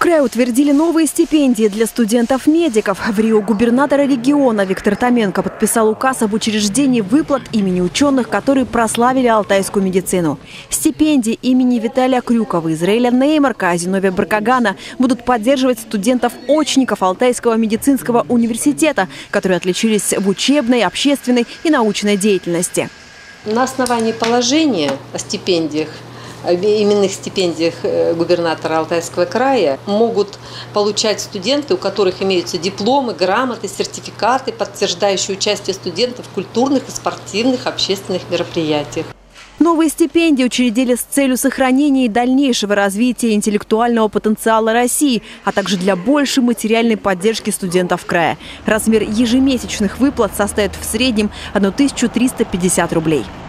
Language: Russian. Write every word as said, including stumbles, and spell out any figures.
края утвердили новые стипендии для студентов-медиков. В Рио губернатора региона Виктор Томенко подписал указ об учреждении выплат имени ученых, которые прославили алтайскую медицину. Стипендии имени Виталия Крюкова, Израиля Неймарка, Зиновия Баркагана будут поддерживать студентов-очников Алтайского медицинского университета, которые отличились в учебной, общественной и научной деятельности. На основании положения о стипендиях, именных стипендиях губернатора Алтайского края могут получать студенты, у которых имеются дипломы, грамоты, сертификаты, подтверждающие участие студентов в культурных и спортивных общественных мероприятиях. Новые стипендии учредили с целью сохранения и дальнейшего развития интеллектуального потенциала России, а также для большей материальной поддержки студентов края. Размер ежемесячных выплат составит в среднем тысячу триста пятьдесят рублей.